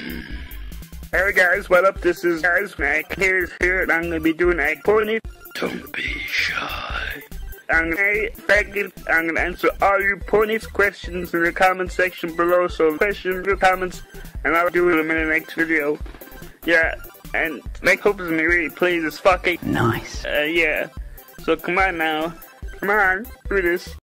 Hey guys, what up? This is guys Mac here, and I'm gonna be doing a pony. Don't be shy. I'm gonna answer all your ponies questions in the comment section below. So questions, your comments, and I'll do them in the next video. Yeah, and like hope me really plays as fucking nice. Yeah. So come on now, come on, do this.